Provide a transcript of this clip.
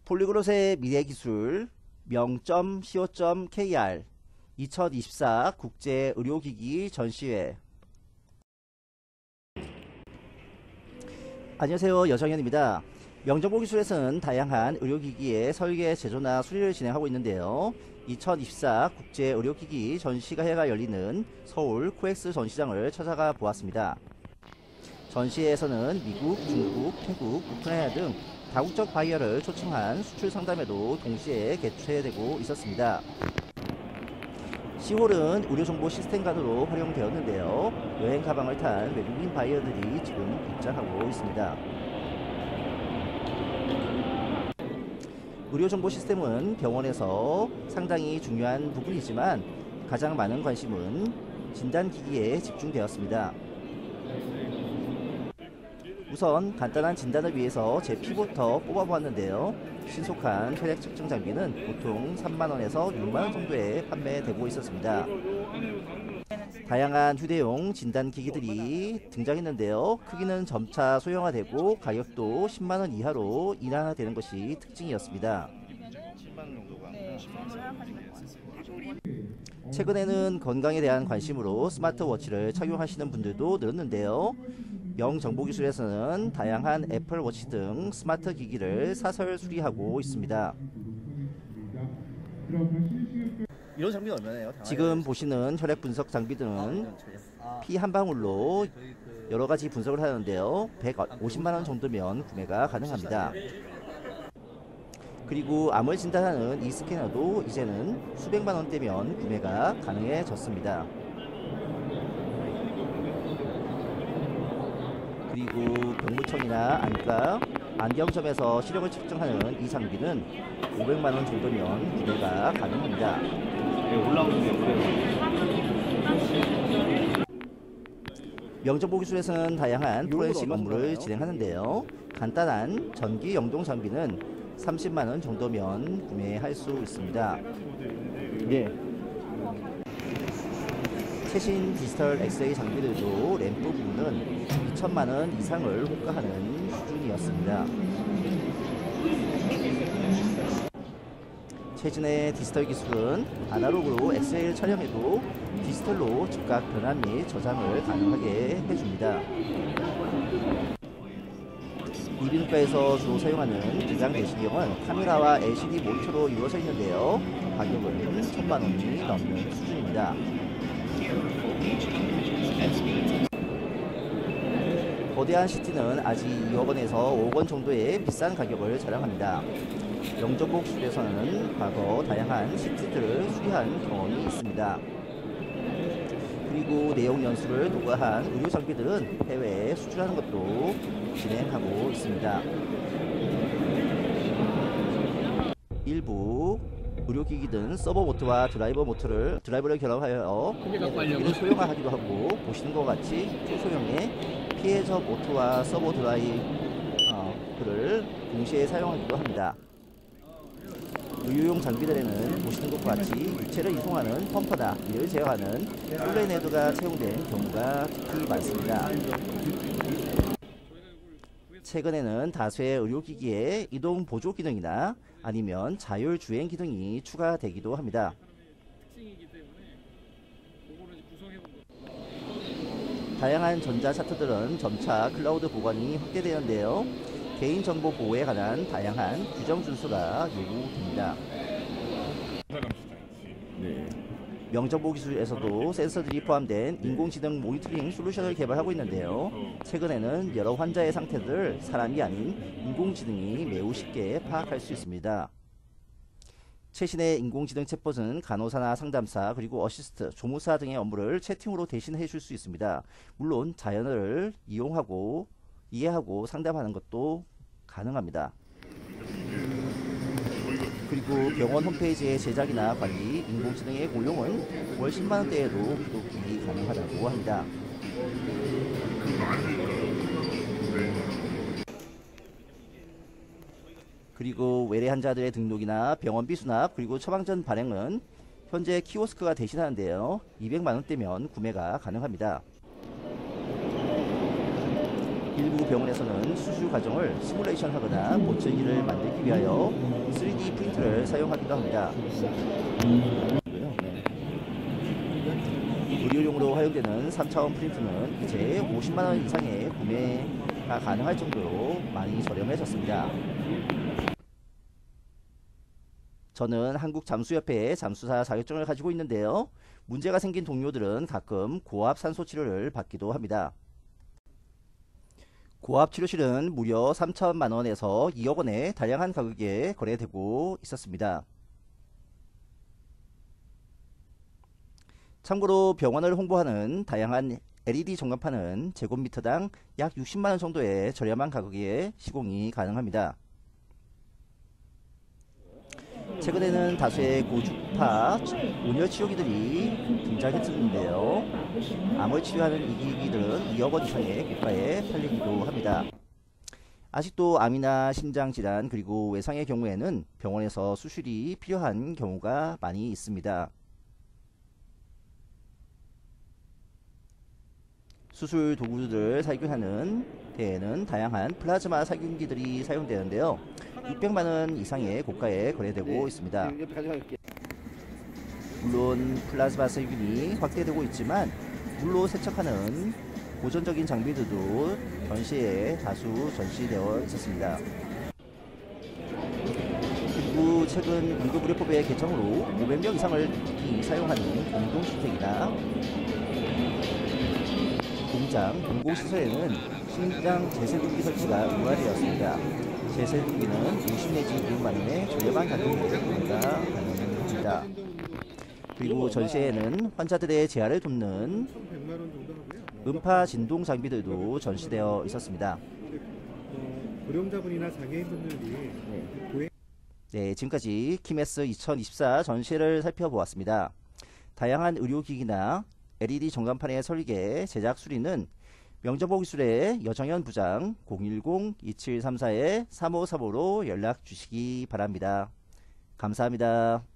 폴리그롯의 미래기술 명.co.kr 2024 국제의료기기 전시회. 안녕하세요, 여정현입니다. 명정보기술에서는 다양한 의료기기의 설계, 제조나 수리를 진행하고 있는데요. 2024 국제의료기기 전시회가 열리는 서울 코엑스 전시장을 찾아가 보았습니다. 전시회에서는 미국, 중국, 태국, 우크라이나 등 다국적 바이어를 초청한 수출 상담회도 동시에 개최되고 있었습니다. 시홀은 의료정보 시스템관으로 활용되었는데요. 여행 가방을 탄 외국인 바이어들이 지금 입장하고 있습니다. 의료정보 시스템은 병원에서 상당히 중요한 부분이지만 가장 많은 관심은 진단기기에 집중되었습니다. 우선 간단한 진단을 위해서 제 피부터 뽑아보았는데요. 신속한 혈액 측정 장비는 보통 3만원에서 6만원 정도에 판매되고 있었습니다. 다양한 휴대용 진단기기들이 등장했는데요. 크기는 점차 소형화되고 가격도 10만원 이하로 인하되는 것이 특징이었습니다. 최근에는 건강에 대한 관심으로 스마트워치를 착용하시는 분들도 늘었는데요. 명정보기술에서는 다양한 애플워치 등 스마트 기기를 사설 수리하고 있습니다. 이런 장비는 얼마나요? 지금 보시는 혈액 분석 장비들은 피 한 방울로 여러가지 분석을 하는데요. 150만원 정도면 구매가 가능합니다. 그리고 암을 진단하는 이 스캐너도 이제는 수백만원대면 구매가 가능해졌습니다. 그리고 병무청이나 안과, 안경점에서 시력을 측정하는 이 장비는 500만원 정도면 구매가 가능합니다. 명정보기술에서는 다양한 포렌식 업무를 진행하는데요. 간단한 전기 영동 장비는 30만원 정도면 구매할 수 있습니다. 네. 최신 디지털 엑스레이 장비들도 램프 부분은 2천만원 이상을 호가하는 수준이었습니다. 최근의 디지털 기술은 아날로그로 엑스레이를 촬영해도 디지털로 즉각 변환 및 저장을 가능하게 해줍니다. 이비인후과에서 주로 사용하는 기장 내시경은 카메라와 LCD 모니터로 이루어져 있는데요. 가격은 1,000만원이 넘는 수준입니다. 거대한 CT는 아직 2억원에서 5억원 정도의 비싼 가격을 자랑합니다. 명정보기술에서는 과거 다양한 CT들을 수리한 경험이 있습니다. 그리고 내용 연수를 도과한 의료 장비들은 해외에 수출하는 것도 진행하고 있습니다. 일부 의료기기든 서버 모터와 드라이버를 결합하여 기기를 소형화하기도 하고, 보시는 것 같이 초소형의 피해저 모터와 서버 드라이버를 동시에 사용하기도 합니다. 의료용 장비들에는 보시는 것과 같이 유체를 이송하는 펌퍼나 이를 제어하는 솔레네드가 채용된 경우가 특히 많습니다. 최근에는 다수의 의료기기에 이동 보조 기능이나 아니면 자율주행 기능이 추가되기도 합니다. 다양한 전자차트들은 점차 클라우드 보관이 확대되는데요. 개인정보 보호에 관한 다양한 규정 준수가 요구됩니다. 네. 명정보기술에서도 센서들이 포함된 인공지능 모니터링 솔루션을 개발하고 있는데요. 최근에는 여러 환자의 상태를 사람이 아닌 인공지능이 매우 쉽게 파악할 수 있습니다. 최신의 인공지능 챗봇은 간호사나 상담사, 그리고 어시스트, 조무사 등의 업무를 채팅으로 대신해 줄 수 있습니다. 물론 자연어를 이용하고 이해하고 상담하는 것도 가능합니다. 그리고 병원 홈페이지의 제작이나 관리, 인공지능의 고용은 월 10만원대에도 구독이 가능하다고 합니다. 그리고 외래 환자들의 등록이나 병원비 수납, 그리고 처방전 발행은 현재 키오스크가 대신하는데요. 200만원대면 구매가 가능합니다. 일부 병원에서는 수술 과정을 시뮬레이션 하거나 모처리를 만들기 위하여 3D 프린터를 사용하기도 합니다. 의료용으로 활용되는 3차원 프린터는 이제 50만원 이상의 구매가 가능할 정도로 많이 저렴해졌습니다. 저는 한국잠수협회의 잠수사 자격증을 가지고 있는데요. 문제가 생긴 동료들은 가끔 고압 산소 치료를 받기도 합니다. 고압 치료실은 무려 3천만원에서 2억원의 다양한 가격에 거래되고 있었습니다. 참고로 병원을 홍보하는 다양한 LED 전광판은 제곱미터당 약 60만원 정도의 저렴한 가격에 시공이 가능합니다. 최근에는 다수의 고주파 온열 치료기들이 등장했었는데요. 암을 치료하는 이 기기들은 2억원 이상의 고가에 팔리기도 합니다. 아직도 암이나 심장질환 그리고 외상의 경우에는 병원에서 수술이 필요한 경우가 많이 있습니다. 수술 도구들을 살균하는 데에는 다양한 플라즈마 살균기들이 사용되는데요. 600만원 이상의 고가에 거래되고 있습니다. 물론 플라즈마 살균이 확대되고 있지만 물로 세척하는 고전적인 장비들도 전시에 다수 전시되어 있었습니다. 그리고 최근 응급의료법의 개정으로 500명 이상을 사용하는 공동주택이나 공장, 공공시설에는 심장 제세동기 설치가 의무화되었습니다. 제세동기는 50 내지 200만원의 저렴한 가격에 구매가 가능합니다. 그리고 전시회에는 환자들의 재활을 돕는 음파 진동 장비들도 전시되어 있었습니다. 고령자분이나 장애인분들이 네, 지금까지 키메스 2024 전시회를 살펴보았습니다. 다양한 의료기기나 LED 전광판의 설계, 제작 수리는 명정보기술의 여정현 부장 010-2734-3535로 연락 주시기 바랍니다. 감사합니다.